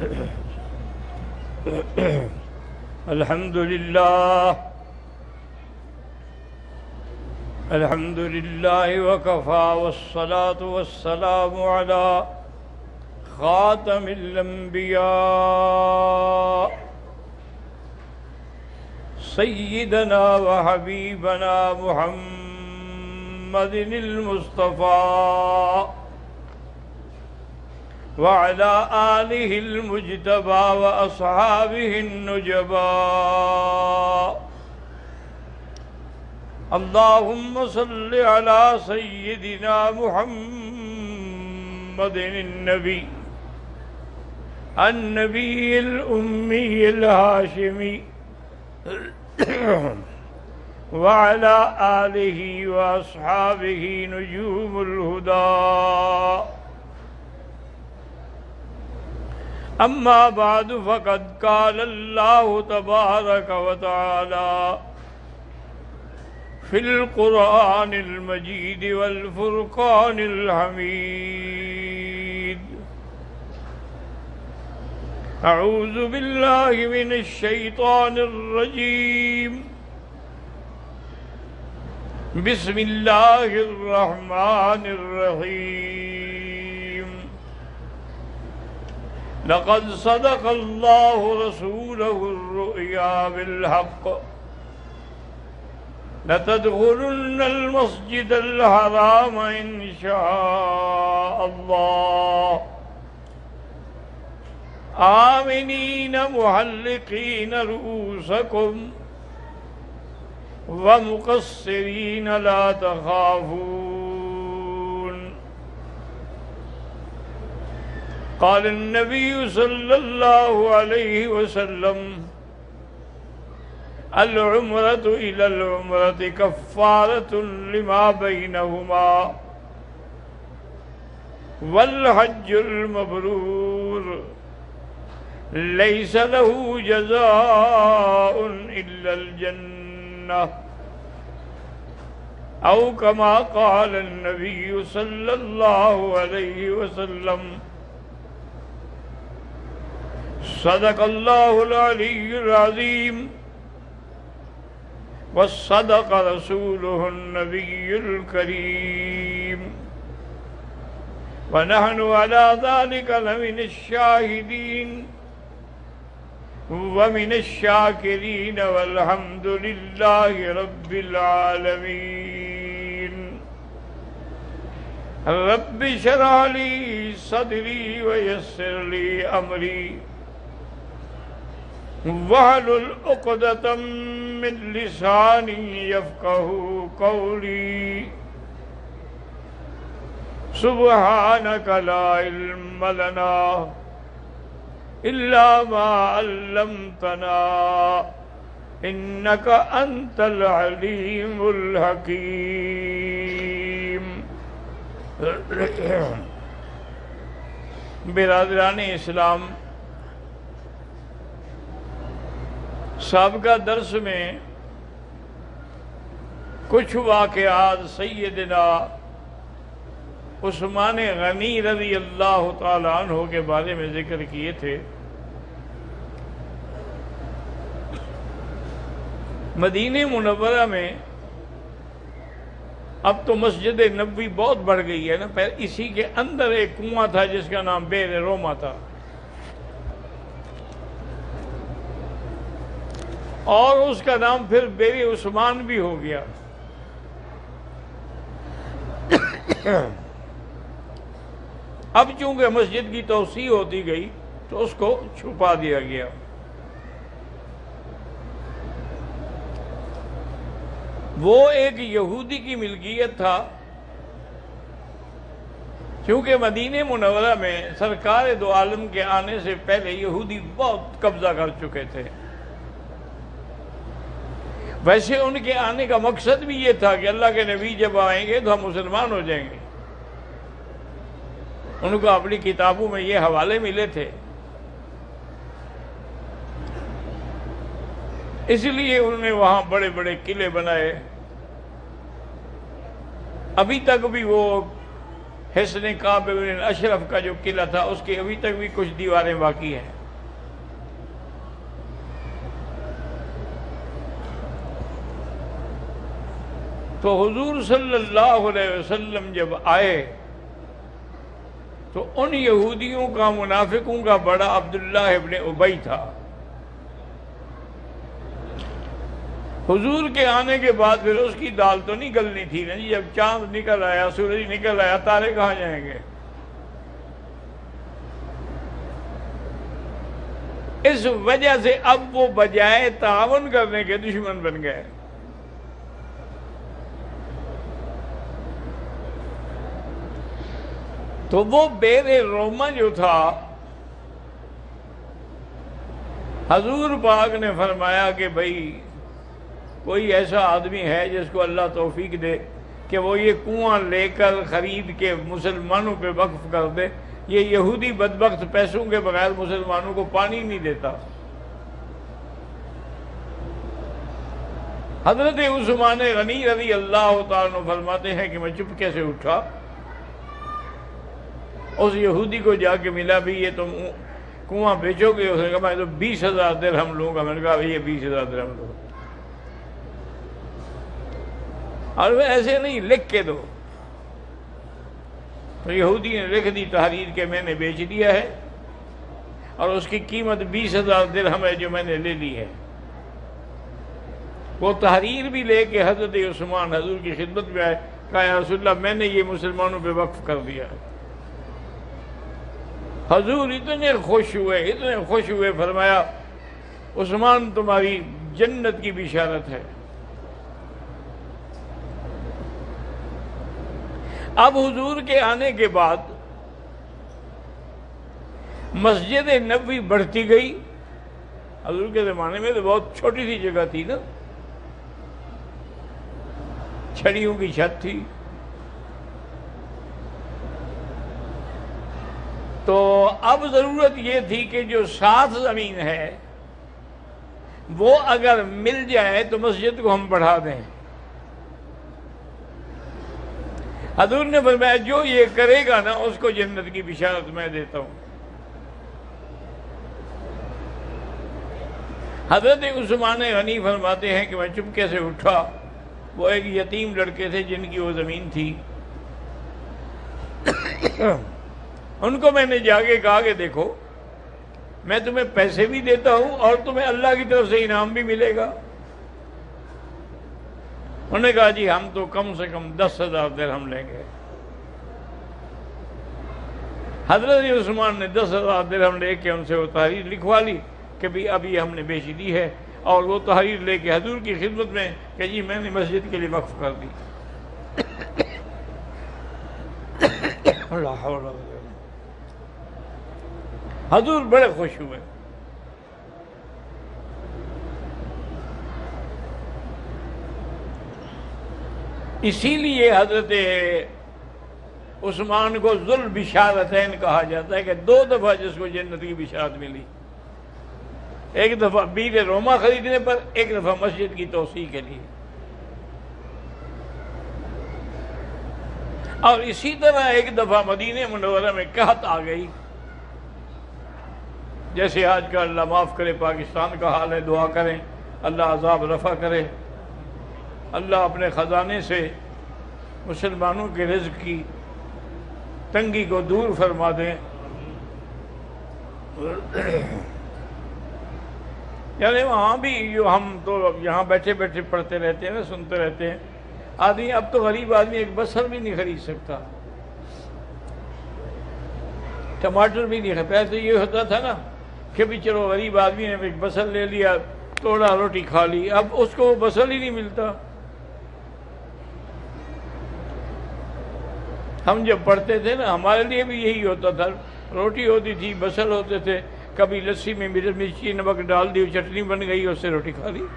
الحمد لله الحمد لله وكفى والصلاة والسلام على خاتم الأنبياء سيدنا وحبيبنا محمد المصطفى وعلى آله المجتبى وأصحابه النجبى. اللهم صل على سيدنا محمد النبي الأمي الهاشمي وعلى آله وأصحابه نجوم الهدى. أما بعد فقد قال الله تبارك وتعالى في القرآن المجيد والفرقان الحميد: أعوذ بالله من الشيطان الرجيم. بسم الله الرحمن الرحيم. لقد صدق الله رسوله الرؤيا بالحق لتدخلن المسجد الحرام إن شاء الله آمنين محلقين رؤوسكم ومقصرين لا تخافون. قال النبي صلى الله عليه وسلم: العمرة إلى العمرة كفارة لما بينهما والحج المبرور ليس له جزاء إلا الجنة، أو كما قال النبي صلى الله عليه وسلم. صدق الله العلي العظيم وصدق رسوله النبي الكريم، ونحن على ذلك لمن الشاهدين ومن الشاكرين والحمد لله رب العالمين. رب اشرح لي صدري ويسر لي أمري واحلل عقدة من لساني يفقهوا قولي. سبحانك لا علم لنا إلا ما علمتنا إنك أنت العليم الحكيم. برادران اسلام، سابقہ درس میں کچھ واقعات سیدنا عثمان غنی رضی اللہ تعالی عنہ کے بارے میں ذکر کیے تھے۔ مدینہ منورہ میں اب تو مسجد نبوی بہت بڑھ گئی ہے نا، پہلے اسی کے اندر ایک کنواں تھا جس کا نام بئر روما تھا، اور اس کا نام پھر بئر عثمان بھی ہو گیا۔ اب چونکہ مسجد کی توسیع ہوتی گئی تو اس کو چھپا دیا گیا۔ وہ ایک یہودی کی ملکیت تھا، کیونکہ مدینہ منورہ میں سرکار دو عالم کے آنے سے پہلے یہودی بہت قبضہ کر چکے تھے۔ ویسے ان کے آنے کا مقصد بھی یہ تھا کہ اللہ کے نبی جب آئیں گے تو ہم مسلمان ہو جائیں گے۔ ان کو اپنی کتابوں میں یہ حوالے ملے تھے، اس لیے انہوں نے وہاں بڑے بڑے قلعے بنائے۔ ابھی تک بھی وہ حصن کعب بن اشرف کا جو قلعہ تھا اس کی ابھی تک بھی کچھ دیواریں باقی ہیں۔ تو حضور صلی اللہ علیہ وسلم جب آئے تو ان یہودیوں کا، منافقوں کا بڑا عبداللہ ابن ابی تھا۔ حضور کے آنے کے بعد پھر اس کی دال تو نہیں گلنی تھی نا جی، جب چاند نکل آیا، سورج نکل آیا، تارے کہاں جائیں گے؟ اس وجہ سے اب وہ بجائے تعاون کرنے کے دشمن بن گئے۔ تو وہ بیر روما جو تھا، حضور پاک نے فرمایا کہ بھائی کوئی ایسا آدمی ہے جس کو اللہ توفیق دے کہ وہ یہ کنواں لے کر خرید کے مسلمانوں پہ وقف کر دے۔ یہ یہودی بدبخت پیسوں کے بغیر مسلمانوں کو پانی نہیں دیتا۔ حضرت عثمان غنی رضی اللہ تعالیٰ عنہ فرماتے ہیں کہ میں چپکے سے اٹھا، اس یہودی کو جا کے ملا، بھی یہ تم کنواں بیچو گے؟ اس نے کہا میں تو 20,000 درہم لوں گا۔ میں نے کہا یہ 20,000 درہم دو، اور وہ ایسے نہیں، لکھ کے دو۔ تو یہودی نے لکھ دی تحریر کہ میں نے بیچ دیا ہے، اور اس کی قیمت 20,000 درہم ہے جو میں نے لے لی ہے۔ وہ تحریر بھی لے کے حضرت عثمان حضور کی خدمت میں آئے، کہا یا رسول اللہ میں نے یہ مسلمانوں پہ وقف کر دیا ہے۔ حضور اتنے خوش ہوئے، فرمایا عثمان تمہاری جنت کی بشارت ہے۔ اب حضور کے آنے کے بعد مسجد نبوی بڑھتی گئی۔ حضور کے زمانے میں تو بہت چھوٹی سی جگہ تھی نا، چھڑیوں کی چھت تھی۔ تو اب ضرورت یہ تھی کہ جو ساتھ زمین ہے وہ اگر مل جائے تو مسجد کو ہم بڑھا دیں۔ حضور نے فرمایا جو یہ کرے گا نا اس کو جنت کی بشارت میں دیتا ہوں۔ حضرت عثمان غنی فرماتے ہیں کہ میں چپکے سے اٹھا، وہ ایک یتیم لڑکے تھے جن کی وہ زمین تھی، ان کو میں نے جا کے کہا کہ دیکھو میں تمہیں پیسے بھی دیتا ہوں اور تمہیں اللہ کی طرف سے انعام بھی ملے گا۔ انہوں نے کہا جی ہم تو کم سے کم 10,000 درہم لیں گے۔ حضرت عثمان نے 10,000 درہم لے کے ان سے وہ تحریر لکھوا لی کہ بھی اب یہ ہم نے بیچ دی ہے، اور وہ تحریر لے کے حضور کی خدمت میں کہ جی میں نے مسجد کے لیے وقف کر دی۔ اللہ حول ولا قوت۔ حضور بڑے خوش ہوئے۔ اسی لیے حضرت عثمان کو ذو البشارتین کہا جاتا ہے کہ 2 دفعہ جس کو جنت کی بشارت ملی، ایک دفعہ بیر روما خریدنے پر، ایک دفعہ مسجد کی توسیع کے لیے۔ اور اسی طرح ایک دفعہ مدینہ منورہ میں قحط آ گئی، جیسے آج کا اللہ معاف کرے پاکستان کا حال ہے، دعا کریں اللہ عذاب رفع کرے، اللہ اپنے خزانے سے مسلمانوں کے رزق کی تنگی کو دور فرما دیں۔ یعنی وہاں بھی جو ہم تو یہاں بیٹھے بیٹھے پڑھتے رہتے ہیں نا، سنتے رہتے ہیں، آدمی اب تو غریب آدمی ایک بصر بھی نہیں خرید سکتا، ٹماٹر بھی نہیں خرید۔ تو یہ ہوتا تھا نا کہ بھی چلو غریب آدمی نے ایک بصل لے لیا، توڑا روٹی کھا لی، اب اس کو وہ بصل ہی نہیں ملتا۔ ہم جب پڑھتے تھے نا ہمارے لیے بھی یہی ہوتا تھا، روٹی ہوتی تھی، بصل ہوتے تھے، کبھی لسی میں مرچی نمک ڈال دی، چٹنی بن گئی، اس سے روٹی کھا لی۔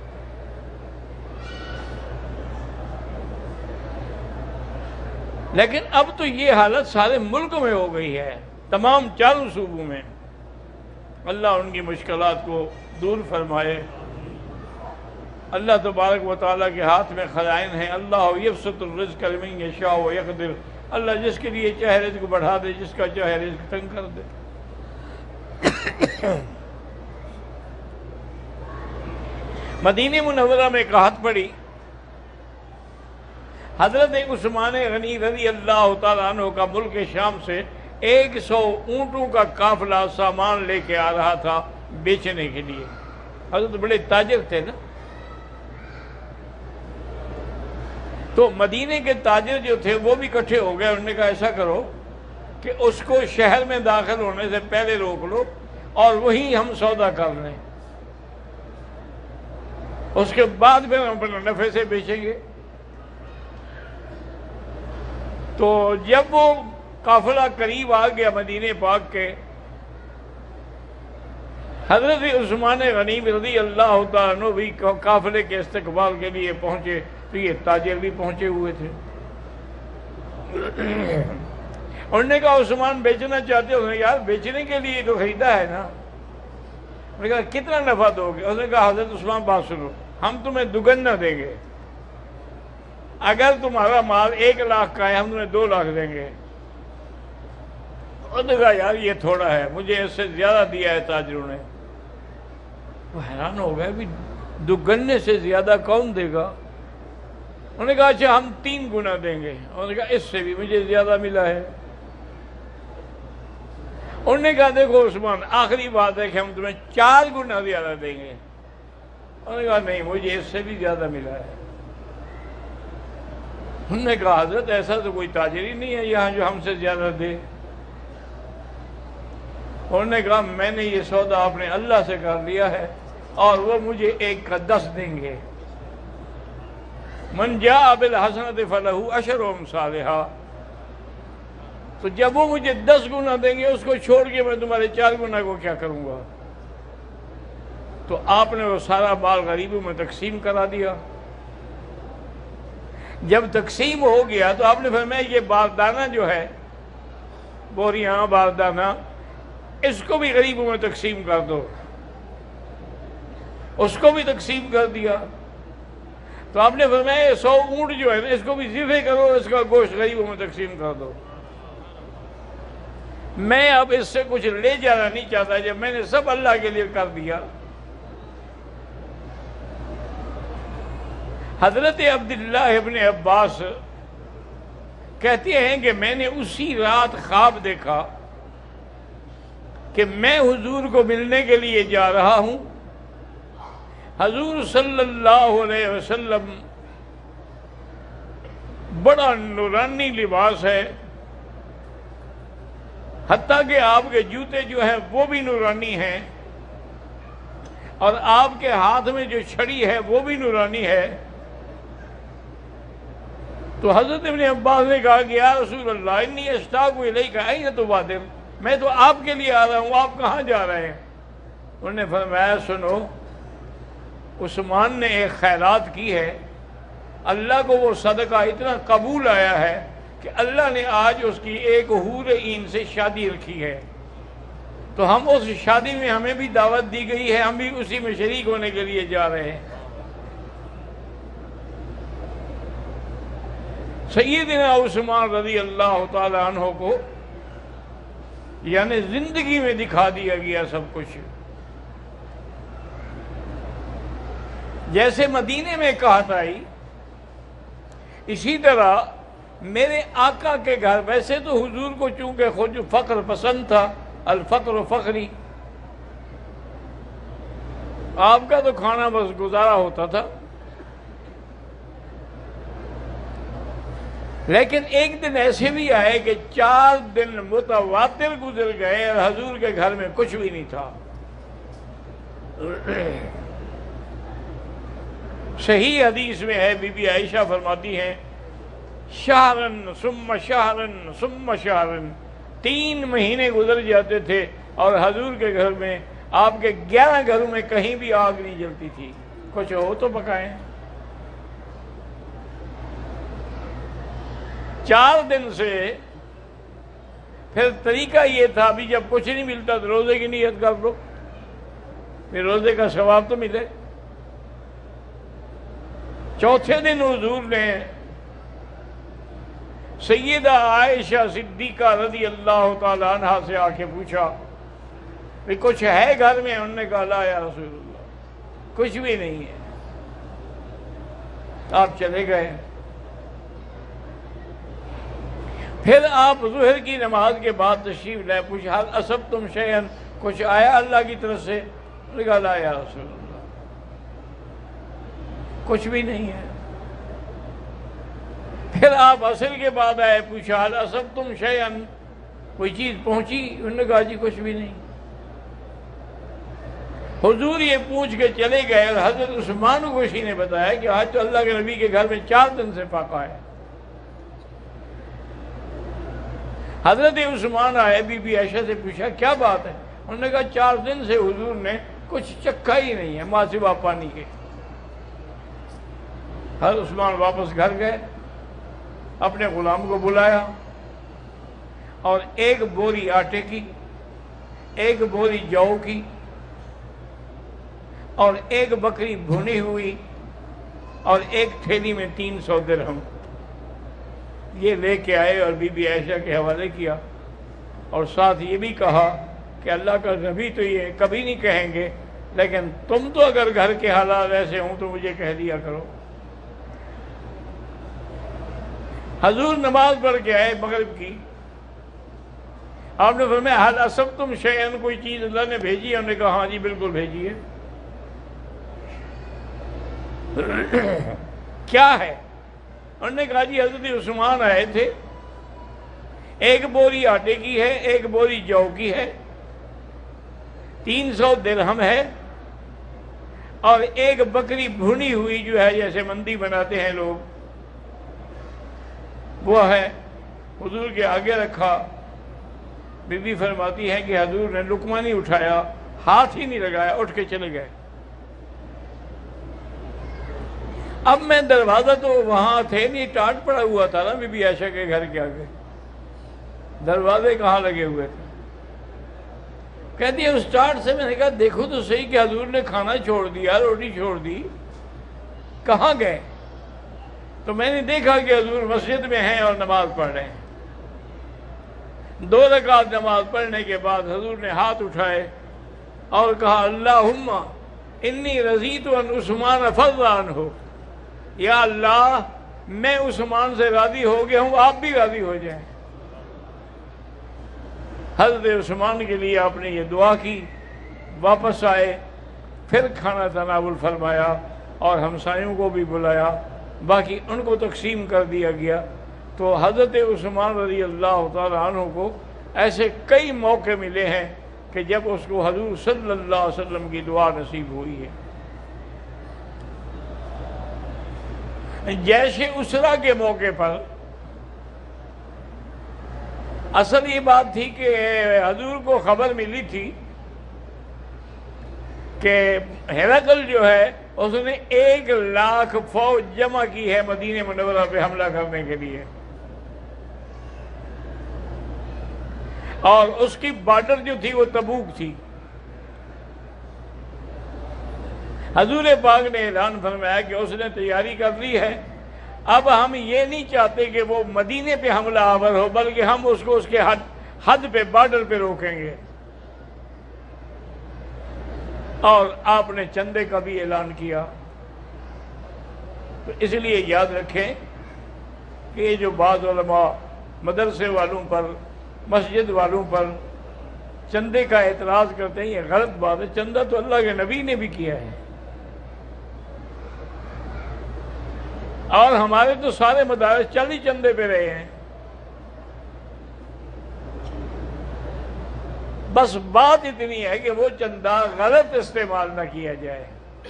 لیکن اب تو یہ حالت سارے ملک میں ہو گئی ہے، تمام 4 صوبوں میں۔ اللہ ان کی مشکلات کو دور فرمائے۔ اللہ تبارک و تعالیٰ کے ہاتھ میں خزائن ہیں۔ اللہ یبسط الرزق لمن یشاء ویقدر اللہ جس کے لیے چاہے رزق بڑھا دے، جس کا چاہے رزق تنگ کر دے۔ مدینہ منورہ میں قحط پڑی، حضرت عثمان غنی رضی اللہ تعالیٰ عنہ کا ملک شام سے 100 اونٹوں کا قافلہ سامان لے کے آ رہا تھا بیچنے کے لیے۔ حضرت بڑے تاجر تھے نا، تو مدینے کے تاجر جو تھے وہ بھی اکٹھے ہو گئے۔ انہوں نے کہا ایسا کرو کہ اس کو شہر میں داخل ہونے سے پہلے روک لو اور وہیں ہم سودا کر لیں، اس کے بعد پھر ہم اپنے نفع سے بیچیں گے۔ تو جب وہ قافلہ قریب آ گیا مدینہ پاک کے، حضرت عثمان غنی رضی اللہ تعالیٰ عنہ بھی قافلے کے استقبال کے لیے پہنچے، تو یہ تاجر بھی پہنچے ہوئے تھے۔ انہوں نے کہا عثمان بیچنا چاہتے ہو؟ یار بیچنے کے لیے تو خریدا ہے نا۔ انہوں نے کہا کتنا نفع دو گے؟ اس نے کہا حضرت عثمان بات سنو، ہم تمہیں دگنا دیں گے، اگر تمہارا مال 1 لاکھ کا ہے ہم تمہیں 2 لاکھ دیں گے۔ انہوں نے کہا یار یہ تھوڑا ہے، مجھے اس سے زیادہ دیا ہے تاجروں نے۔ وہ حیران ہو گئے، بھی دگنے سے زیادہ کون دے گا؟ انہوں نے کہا اچھا ہم 3 گنا دیں گے۔ انہوں نے کہا اس سے بھی مجھے زیادہ ملا ہے۔ انہوں نے کہا دیکھو عثمان آخری بات ہے کہ ہم تمہیں 4 گنا زیادہ دیں گے۔ انہوں نے کہا نہیں مجھے اس سے بھی زیادہ ملا ہے۔ انہوں نے کہا حضرت ایسا تو کوئی تاجر ہی نہیں ہے یہاں جو ہم سے زیادہ دے۔ انہوں نے کہا میں نے یہ سودا اپنے اللہ سے کر لیا ہے اور وہ مجھے 1 کا 10 دیں گے۔ من جاء بالحسنۃ فلہ 10 امثالھا، تو جب وہ مجھے 10 گنا دیں گے اس کو چھوڑ کے میں تمہارے 4 گنا کو کیا کروں گا؟ تو آپ نے وہ سارا مال غریبوں میں تقسیم کرا دیا۔ جب تقسیم ہو گیا تو آپ نے فرمایا یہ باردانہ جو ہے، بوریاں باردانہ، اس کو بھی غریبوں میں تقسیم کر دو۔ اس کو بھی تقسیم کر دیا۔ تو آپ نے فرمایا 100 اونٹ جو ہے نا اس کو بھی ذبح کرو، اس کا گوشت غریبوں میں تقسیم کر دو۔ میں اب اس سے کچھ لے جانا نہیں چاہتا، جب میں نے سب اللہ کے لیے کر دیا۔ حضرت عبداللہ ابن عباس کہتے ہیں کہ میں نے اسی رات خواب دیکھا کہ میں حضور کو ملنے کے لیے جا رہا ہوں، حضور صلی اللہ علیہ وسلم بڑا نورانی لباس ہے، حتیٰ کہ آپ کے جوتے جو ہیں وہ بھی نورانی ہیں، اور آپ کے ہاتھ میں جو چھڑی ہے وہ بھی نورانی ہے۔ تو حضرت ابن عباس نے کہا کہ یا رسول اللہ انی اشتاق الیک این تبادر، میں تو آپ کے لیے آ رہا ہوں، آپ کہاں جا رہے ہیں؟ انہوں نے فرمایا سنو، عثمان نے ایک خیرات کی ہے، اللہ کو وہ صدقہ اتنا قبول آیا ہے کہ اللہ نے آج اس کی ایک حور عین سے شادی رکھی ہے، تو ہم اس شادی میں ہمیں بھی دعوت دی گئی ہے، ہم بھی اسی میں شریک ہونے کے لیے جا رہے ہیں۔ سیدنا عثمان رضی اللہ تعالی عنہ کو یعنی زندگی میں دکھا دیا گیا سب کچھ۔ جیسے مدینے میں قحط آئی، اسی طرح میرے آقا کے گھر، ویسے تو حضور کو چونکہ خود فقر پسند تھا، الفقر فخری، آپ کا تو کھانا بس گزارا ہوتا تھا، لیکن ایک دن ایسے بھی آئے کہ 4 دن متواتر گزر گئے اور حضور کے گھر میں کچھ بھی نہیں تھا۔ صحیح حدیث میں ہے، بی بی عائشہ فرماتی ہیں شہرن ثم شہرن ثم شہرن، 3 مہینے گزر جاتے تھے اور حضور کے گھر میں، آپ کے 11 گھروں میں کہیں بھی آگ نہیں جلتی تھی، کچھ ہو تو پکائیں۔ 4 دن سے پھر طریقہ یہ تھا ابھی جب کچھ نہیں ملتا تو روزے کی نیت کر لو، پھر روزے کا ثواب تو ملے۔ چوتھے دن حضور نے سیدہ عائشہ صدیقہ رضی اللہ تعالی عنہ سے آ کے پوچھا کہ کچھ ہے گھر میں؟ انہوں نے کہا لا یا رسول اللہ کچھ بھی نہیں ہے۔ آپ چلے گئے۔ پھر آپ ظہر کی نماز کے بعد تشریف لائے، پوچھا حل اصبتم شیئا، کچھ آیا اللہ کی طرف سے؟ انہوں نے کہا لا یا رسول اللہ کچھ بھی نہیں ہے۔ پھر آپ عصر کے بعد آئے، پوچھا حل اصبتم شیئا، کوئی چیز پہنچی؟ انہوں نے کہا جی کچھ بھی نہیں۔ حضور یہ پوچھ کے چلے گئے، اور حضرت عثمان کو کسی نے بتایا کہ آج تو اللہ کے نبی کے گھر میں 4 دن سے فاقہ ہے۔ حضرت عثمان آئے، بی بی عائشہ سے پوچھا کیا بات ہے؟ انہوں نے کہا 4 دن سے حضور نے کچھ چکھا ہی نہیں ہے ماں سوا پانی کے۔ حضرت عثمان واپس گھر گئے، اپنے غلام کو بلایا اور 1 بوری آٹے کی، 1 بوری جو کی اور 1 بکری بھنی ہوئی اور 1 تھیلی میں 300 درہم یہ لے کے آئے اور بی بی عائشہ کے حوالے کیا، اور ساتھ یہ بھی کہا کہ اللہ کا نبی تو یہ کبھی نہیں کہیں گے، لیکن تم تو اگر گھر کے حالات ایسے ہوں تو مجھے کہہ دیا کرو۔ حضور نماز پڑھ کے آئے مغرب کی، آپ نے فرمایا حل اصبتم شیئا، کوئی چیز اللہ نے بھیجی ہے؟ انہوں نے کہا ہاں جی بالکل بھیجی ہے۔ کیا ہے؟ انہوں نے کہا جی حضرت عثمان آئے تھے، 1 بوری آٹے کی ہے، 1 بوری جو کی ہے، 300 درہم ہے، اور 1 بکری بھنی ہوئی جو ہے جیسے مندی بناتے ہیں لوگ وہ ہے۔ حضور کے آگے رکھا۔ بی بی فرماتی ہے کہ حضور نے لقمہ نہیں اٹھایا، ہاتھ ہی نہیں لگایا، اٹھ کے چلے گئے۔ اب میں دروازہ تو وہاں تھے نہیں، ٹاٹ پڑا ہوا تھا نا بی بی عائشہ کے گھر کے آگے، دروازے کہاں لگے ہوئے تھے؟ کہتی ہے اس ٹاٹ سے میں نے کہا دیکھو تو صحیح کہ حضور نے کھانا چھوڑ دیا، روٹی چھوڑ دی، کہاں گئے؟ تو میں نے دیکھا کہ حضور مسجد میں ہیں اور نماز پڑھ رہے ہیں۔ 2 رکعت نماز پڑھنے کے بعد حضور نے ہاتھ اٹھائے اور کہا اللہم انی رضیت ان عثمان فرض عنہ، یا اللہ میں عثمان سے راضی ہو گیا ہوں، آپ بھی راضی ہو جائیں۔ حضرت عثمان کے لیے آپ نے یہ دعا کی، واپس آئے، پھر کھانا تناول فرمایا اور ہمسایوں کو بھی بلایا، باقی ان کو تقسیم کر دیا گیا۔ تو حضرت عثمان رضی اللہ تعالیٰ عنہ کو ایسے کئی موقع ملے ہیں کہ جب اس کو حضور صلی اللہ علیہ وسلم کی دعا نصیب ہوئی ہے۔ جیش اسرا کے موقع پر اصل یہ بات تھی کہ حضور کو خبر ملی تھی کہ ہرقل جو ہے اس نے 1 لاکھ فوج جمع کی ہے مدینہ منورہ پہ حملہ کرنے کے لیے، اور اس کی بارڈر جو تھی وہ تبوک تھی۔ حضور پاک نے اعلان فرمایا کہ اس نے تیاری کر لی ہے، اب ہم یہ نہیں چاہتے کہ وہ مدینے پہ حملہ آور ہو، بلکہ ہم اس کو اس کے حد پہ، بارڈر پہ روکیں گے۔ اور آپ نے چندے کا بھی اعلان کیا۔ تو اس لیے یاد رکھیں کہ یہ جو بعض علماء مدرسے والوں پر، مسجد والوں پر چندے کا اعتراض کرتے ہیں، یہ غلط بات ہے۔ چندہ تو اللہ کے نبی نے بھی کیا ہے، اور ہمارے تو سارے مدارس چل ہی چندے پہ رہے ہیں۔ بس بات اتنی ہے کہ وہ چندہ غلط استعمال نہ کیا جائے۔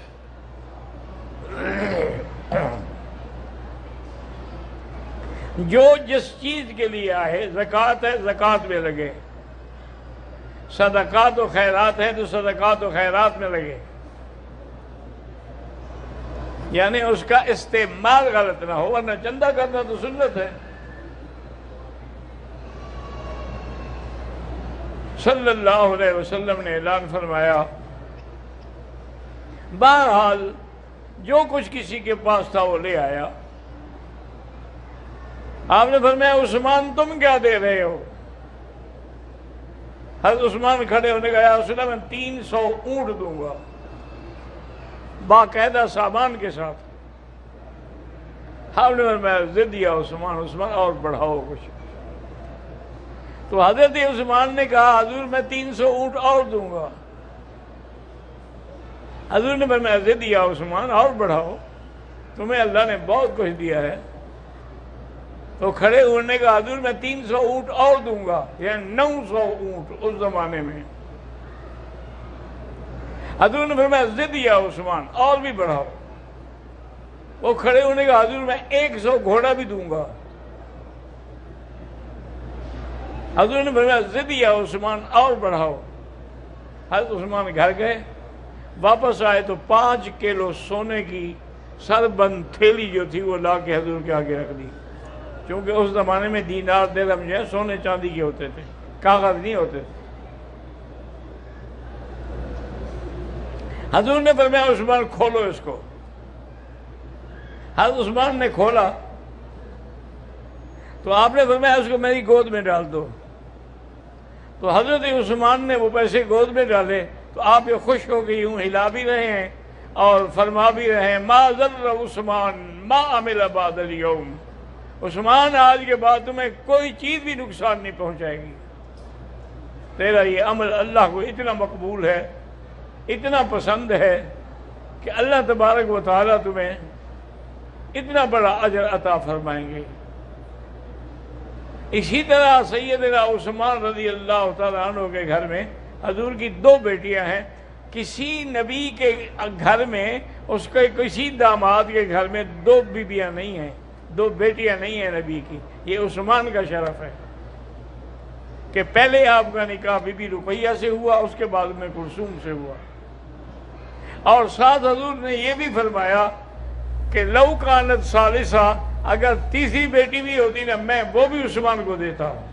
جو جس چیز کے لیے آئے، زکوٰۃ ہے زکوٰۃ میں لگے، صدقات و خیرات ہے تو صدقات و خیرات میں لگے، یعنی اس کا استعمال غلط نہ ہو، ورنہ چندہ کرنا تو سنت ہے۔ صلی اللہ علیہ وسلم نے اعلان فرمایا، بہرحال جو کچھ کسی کے پاس تھا وہ لے آیا، آپ نے فرمایا عثمان تم کیا دے رہے ہو؟ حضرت عثمان کھڑے ہونے کا، یا رسول اللہ میں 300 اونٹ دوں گا باقاعدہ سامان کے ساتھ۔ آپ نے فرمایا ضد یا عثمان اور بڑھاؤ کچھ۔ تو حضرت عثمان نے کہا حضور میں 300 اونٹ اور دوں گا۔ حضور نے فرمایا ضد یا عثمان اور بڑھاؤ، تمہیں اللہ نے بہت کچھ دیا ہے۔ تو کھڑے ہونے کا حضور میں 300 اونٹ اور دوں گا، یعنی 900 اونٹ اس زمانے میں۔ حضور نے فرمایا ضد یا عثمان اور بھی بڑھاؤ۔ وہ کھڑے ہونے کا حضور میں 100 گھوڑا بھی دوں گا۔ حضور نے فرمایا ضد یا عثمان اور بڑھاؤ۔ حضرت عثمان گھر گئے، واپس آئے تو 5 کلو سونے کی سربند تھیلی جو تھی وہ لا کے حضور کے آگے رکھ دی، کیونکہ اس زمانے میں دینار درہم جو ہے سونے چاندی کے ہوتے تھے، کاغذ نہیں ہوتے تھے۔ حضور نے فرمایا عثمان کھولو اس کو۔ حضرت عثمان نے کھولا تو آپ نے فرمایا اس کو میری گود میں ڈال دو۔ تو حضرت عثمان نے وہ پیسے گود میں ڈالے تو آپ یہ خوش ہو کے یوں ہلا بھی رہے ہیں اور فرما بھی رہے ہیں ما ضر عثمان ما عمل بعد اليوم، عثمان آج کے بعد تمہیں کوئی چیز بھی نقصان نہیں پہنچائے گی، تیرا یہ عمل اللہ کو اتنا مقبول ہے، اتنا پسند ہے کہ اللہ تبارک و تعالیٰ تمہیں اتنا بڑا اجر عطا فرمائیں گے۔ اسی طرح سیدنا عثمان رضی اللہ تعالیٰ عنہ کے گھر میں حضور کی 2 بیٹیاں ہیں۔ کسی نبی کے گھر میں اس کے کسی داماد کے گھر میں 2 بیویاں نہیں ہیں، 2 بیٹیاں نہیں ہیں نبی کی۔ یہ عثمان کا شرف ہے کہ پہلے آپ کا نکاح بی بی رقیہ سے ہوا، اس کے بعد میں کلثوم سے ہوا۔ اور ساتھ حضور نے یہ بھی فرمایا کہ لو کانت ثالثہ، اگر تیسری بیٹی بھی ہوتی نا میں وہ بھی عثمان کو دیتا ہوں۔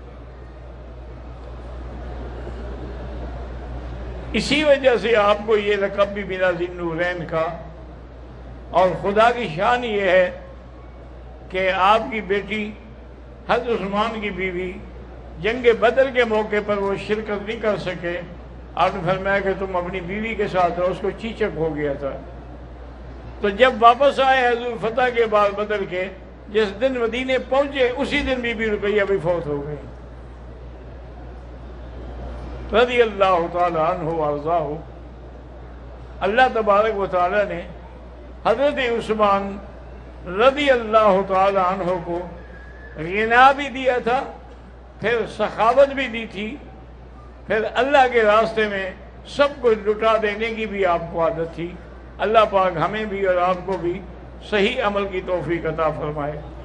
اسی وجہ سے آپ کو یہ لقب بھی ملا ذی النورین کا۔ اور خدا کی شان یہ ہے کہ آپ کی بیٹی حضرت عثمان کی بیوی جنگ بدر کے موقع پر وہ شرکت نہیں کر سکے۔ آپ نے فرمایا کہ تم اپنی بیوی کے ساتھ رہو، اس کو چیچک ہو گیا تھا۔ تو جب واپس آئے حضور فتح کے بعد بدر کے، جس دن مدینے پہنچے اسی دن بی بی رقیہ بھی فوت ہو گئی رضی اللہ تعالی عنہ وارضاہ۔ اللہ تبارک و تعالی نے حضرت عثمان رضی اللہ تعالی عنہ کو غنا بھی دیا تھا، پھر سخاوت بھی دی تھی، پھر اللہ کے راستے میں سب کچھ لٹا دینے کی بھی آپ کو عادت تھی۔ اللہ پاک ہمیں بھی اور آپ کو بھی صحیح عمل کی توفیق عطا فرمائے۔